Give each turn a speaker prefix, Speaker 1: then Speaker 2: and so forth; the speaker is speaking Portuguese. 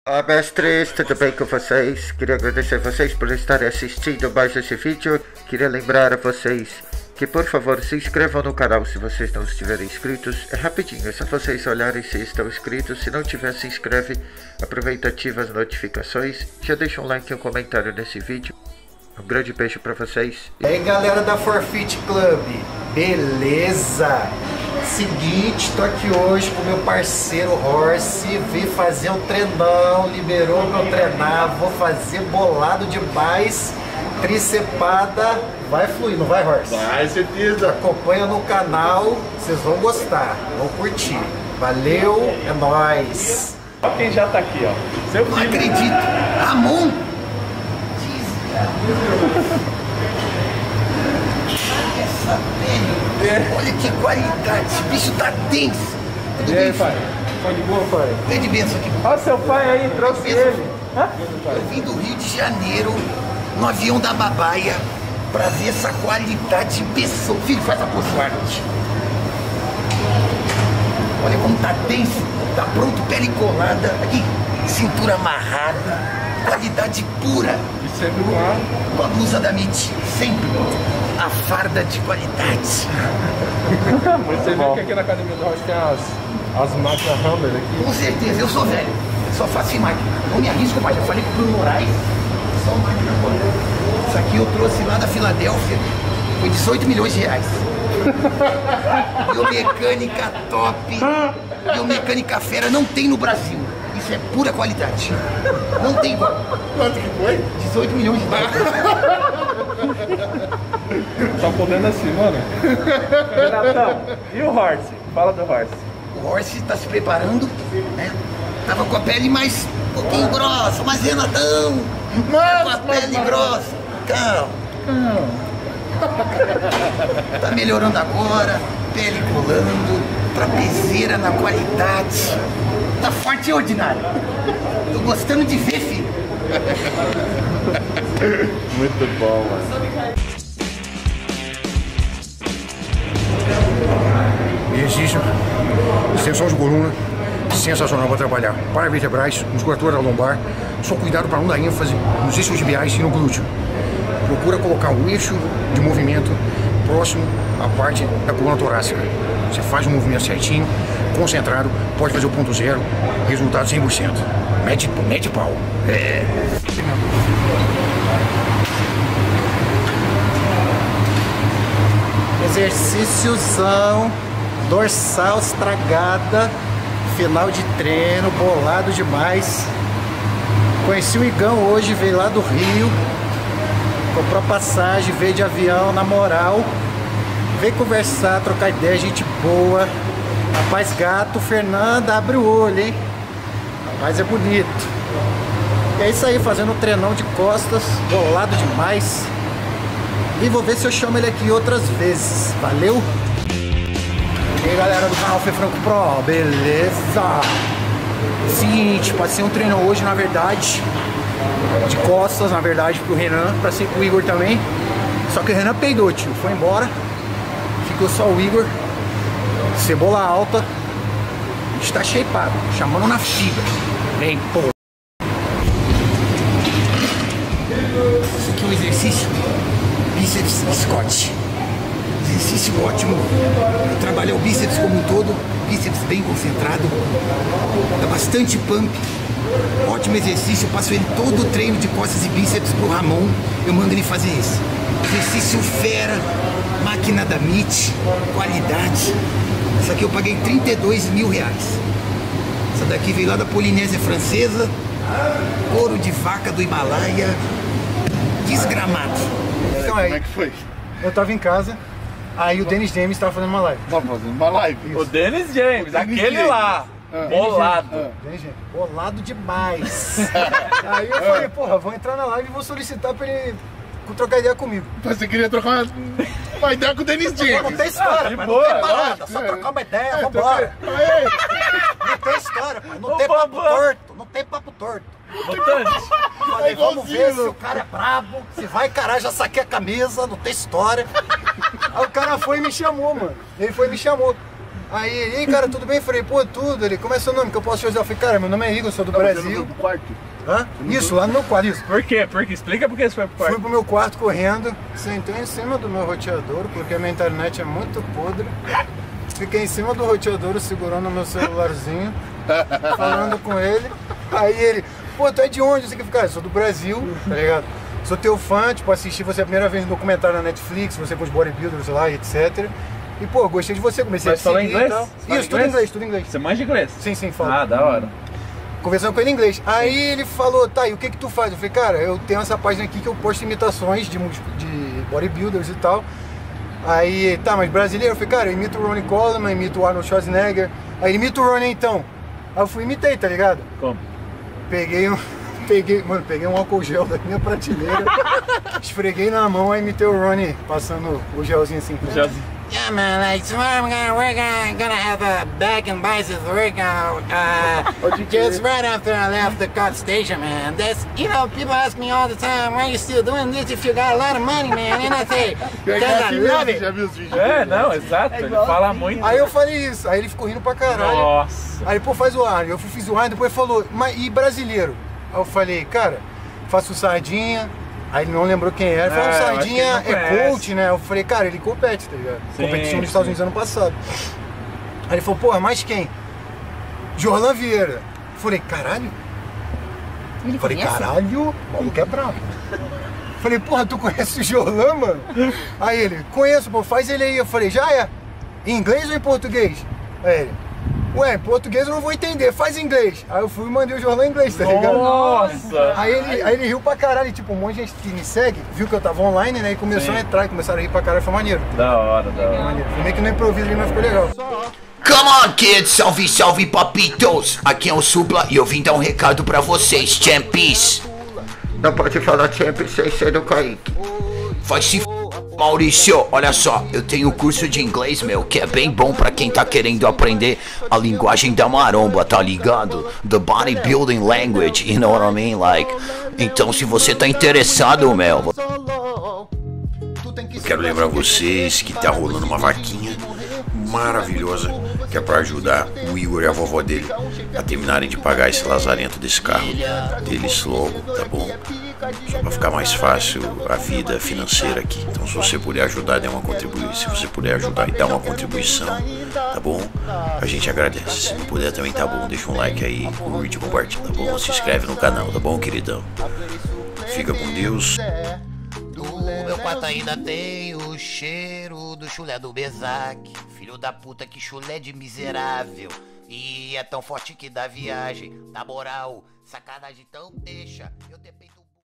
Speaker 1: Olá, mestres, tudo bem com vocês? Queria agradecer vocês por estarem assistindo mais esse vídeo. Queria lembrar a vocês que, por favor, se inscrevam no canal se vocês não estiverem inscritos. É rapidinho, é só vocês olharem se estão inscritos. Se não tiver, se inscreve, aproveita, ativa as notificações. Já deixa um like e um comentário nesse vídeo. Um grande beijo pra vocês.
Speaker 2: E aí, galera da Forfeit Club, beleza? Seguinte, tô aqui hoje com meu parceiro Horse. Vim fazer um treinão, liberou pra eu treinar. Vou fazer bolado demais, tricepada. Vai fluir, não vai, Horse?
Speaker 3: Vai, certeza.
Speaker 2: Acompanha no canal, vocês vão gostar, vão curtir. Valeu, é nóis.
Speaker 3: Olha quem já tá aqui, ó. Seu filho.
Speaker 2: Não acredito, Ramon. Essa pele, olha que qualidade, esse bicho tá tenso. Tudo
Speaker 3: E
Speaker 2: bem,
Speaker 3: aí, pai? Tá de boa, pai?
Speaker 2: Vem de benção aqui.
Speaker 3: Olha seu pai aí, trouxe ele.
Speaker 2: Eu vim do Rio de Janeiro, no avião da Babaia, pra ver essa qualidade em pessoa. Filho, faz a pose arte. Olha como tá tenso, tá pronto, pele colada, aqui, cintura amarrada. Qualidade pura.
Speaker 3: E sempre
Speaker 2: com a blusa da MIT, sempre a farda de qualidade.
Speaker 3: Você viu que aqui na academia do Rocha tem as máquinas Hammer aqui?
Speaker 2: Com certeza, eu sou velho, só faço em máquina. Não me arrisco mais, eu falei com o Bruno Moraes, só máquina agora. Isso aqui eu trouxe lá da Filadélfia, foi 18 milhões de reais. Biomecânica top, biomecânica fera, não tem no Brasil. Isso é pura qualidade. Não tem igual.
Speaker 3: Quanto que foi?
Speaker 2: 18 milhões de reais.
Speaker 3: Tá podendo assim, mano. Renatão, e o Horse? Fala do Horse.
Speaker 2: O Horse tá se preparando, né? Tava com a pele mais um pouquinho grossa, mas Renatão, com a pele grossa. Calma. Tá melhorando agora, pele colando, trapezeira na qualidade. Tá forte e ordinário. Tô gostando de ver, filho.
Speaker 3: Muito bom, mano.
Speaker 4: Exercício, extensão de coluna, sensacional para trabalhar. Paravertebrais, musculatura da lombar, só cuidado para não dar ênfase nos isquiotibiais e no glúteo. Procura colocar um eixo de movimento próximo à parte da coluna torácica. Você faz o movimento certinho, concentrado, pode fazer o ponto zero, resultado 100%. Mete pau. É.
Speaker 2: Exercíciozão, dorsal estragada, final de treino, bolado demais. Conheci o Igão hoje, veio lá do Rio, comprou passagem, veio de avião, na moral. Veio conversar, trocar ideia, gente boa. Rapaz gato, Fernanda, abre o olho, hein? Rapaz é bonito. E é isso aí, fazendo um treinão de costas, bolado demais. E vou ver se eu chamo ele aqui outras vezes. Valeu? E aí, galera do canal Fê Franco Pro, beleza? Seguinte, passei um treino hoje, na verdade, de costas, na verdade, pro Renan, pra ser pro Igor também. Só que o Renan peidou, tio, foi embora. Ficou só o Igor. Cebola alta. Está shapeado, chamando na fibra. Vem, pô. Esse aqui é um exercício bíceps Scott. Exercício ótimo. Eu trabalhei o bíceps como um todo. Bíceps bem concentrado. Dá bastante pump. Ótimo exercício. Eu passo ele todo o treino de costas e bíceps pro Ramon. Eu mando ele fazer isso. Exercício fera. Máquina da MIT. Qualidade. Essa aqui eu paguei 32 mil reais. Essa daqui veio lá da Polinésia Francesa. Couro de vaca do Himalaia. Desgramado. Então
Speaker 3: Como é que foi?
Speaker 2: eu tava em casa, aí o Dennis James tava fazendo uma live.
Speaker 3: Tá fazendo uma live.
Speaker 5: O Dennis James, aquele lá, bolado.
Speaker 2: Dennis James, bolado demais. Aí eu falei, porra, vou entrar na live e vou solicitar pra ele trocar ideia comigo.
Speaker 3: Você queria trocar uma ideia com o Dennis James?
Speaker 2: Não tem história,
Speaker 5: de
Speaker 2: pai,
Speaker 5: boa,
Speaker 2: não tem parada, só trocar uma ideia, vambora. Não tem história, pai, não tem papo torto, não tem papo torto.
Speaker 5: Botante.
Speaker 2: Falei, vamos ver se o cara é brabo, se vai encarar, já saquei a camisa, não tem história. Aí o cara foi e me chamou, mano. Ele foi e me chamou. Aí ele, ei cara, tudo bem? Eu falei, pô, tudo. Ele, como é seu nome? Que eu posso te ajudar? Eu falei, cara, meu nome é Igor, eu sou do Brasil.
Speaker 3: No quarto?
Speaker 2: Hã? Isso, lá no meu quarto, isso.
Speaker 3: Por quê? Explica por que você foi pro quarto.
Speaker 2: Fui pro meu quarto correndo, sentei em cima do meu roteador, porque a minha internet é muito podre. Fiquei em cima do roteador segurando o meu celularzinho, falando com ele. Aí ele, pô, tu é de onde? Eu sei que, cara, eu sou do Brasil, tá ligado? Sou teu fã, tipo, assisti você a primeira vez no documentário na Netflix, você com os bodybuilders lá, etc. E, pô, gostei de você, comecei a te seguir
Speaker 3: inglês?
Speaker 2: e tal. Isso, tudo inglês, tudo inglês.
Speaker 3: Você manja inglês?
Speaker 2: Sim, falo.
Speaker 3: Ah, da hora.
Speaker 2: Conversando com ele em inglês. Aí ele falou, tá, e o que que tu faz? Eu falei, cara, eu tenho essa página aqui que eu posto imitações de bodybuilders e tal. Aí, tá, mas brasileiro? Eu falei, cara, eu imito o Ronnie Coleman, imito o Arnold Schwarzenegger. Aí ele imita o Ronnie então. Aí eu fui imitei, tá ligado?
Speaker 3: Como?
Speaker 2: Peguei um álcool gel da minha prateleira, esfreguei na mão, aí imitei o Ronnie passando o gelzinho assim.
Speaker 3: Gelzinho.
Speaker 6: Yeah, man, like tomorrow we're gonna have a back and biceps workout. Just right after I left the cut station, man. That's, you know, people ask me all the time, why are you still doing this if you got a lot of money, man? And I say, because I love it.
Speaker 3: Já viu os vídeos? É, não, exato. Ele fala muito.
Speaker 2: Aí eu falei isso, aí ele ficou rindo pra caralho.
Speaker 3: Nossa.
Speaker 2: Aí, pô, faz o ar. Eu fiz o ar, depois falou, mas e brasileiro? Aí eu falei, cara, faço sardinha. Aí ele não lembrou quem era. Ele falou, sardinha é coach, né? Eu falei, cara, ele compete, tá ligado?
Speaker 3: Sim,
Speaker 2: competição nos Estados Unidos ano passado. Aí ele falou, porra, mais quem? Jorlan Vieira. Eu falei, caralho?
Speaker 7: Ele
Speaker 2: Eu falei,
Speaker 7: conhece?
Speaker 2: caralho, o maluco é bravo. Falei, porra, tu conhece o Jorlan, mano? Aí ele, conheço, pô, faz ele aí. Eu falei, já é? Em inglês ou em português? Aí ele, ué, em português eu não vou entender, faz em inglês. Aí eu fui e mandei o Jorlan em inglês, tá ligado?
Speaker 3: Nossa!
Speaker 2: Aí ele riu pra caralho, tipo, um monte de gente que me segue, viu que eu tava online, né? E começou a entrar e começaram a rir pra caralho, foi maneiro.
Speaker 3: Da hora, da hora.
Speaker 2: Maneiro. Foi meio que no improviso ali, mas ficou legal.
Speaker 8: Come on, kids! Salve, salve, papitos! Aqui é o Supla e eu vim dar um recado pra vocês, champies!
Speaker 1: Não pode falar sempre sem ser do Kaique.
Speaker 8: Vai se f... Maurício, olha só, eu tenho um curso de inglês, meu, que é bem bom pra quem tá querendo aprender a linguagem da maromba, tá ligado? The bodybuilding language, you know what I mean? Like, então se você tá interessado, meu...
Speaker 9: Quero lembrar vocês que tá rolando uma vaquinha maravilhosa que é pra ajudar o Igor e a vovó dele a terminarem de pagar esse lazarento desse carro deles logo, tá bom? Só pra ficar mais fácil a vida financeira aqui. Então se você puder ajudar, dê uma contribuição. Se você puder ajudar e dar uma contribuição, tá bom? A gente agradece. Se não puder também tá bom, deixa um like aí, curte, compartilha, tá bom? Se inscreve no canal, tá bom, queridão? Fica com Deus.
Speaker 6: Do meu quarto ainda tem o cheiro do chulé do Bezac. Filho da puta, que chulé de miserável. E é tão forte que dá viagem. Na moral, sacanagem, então deixa.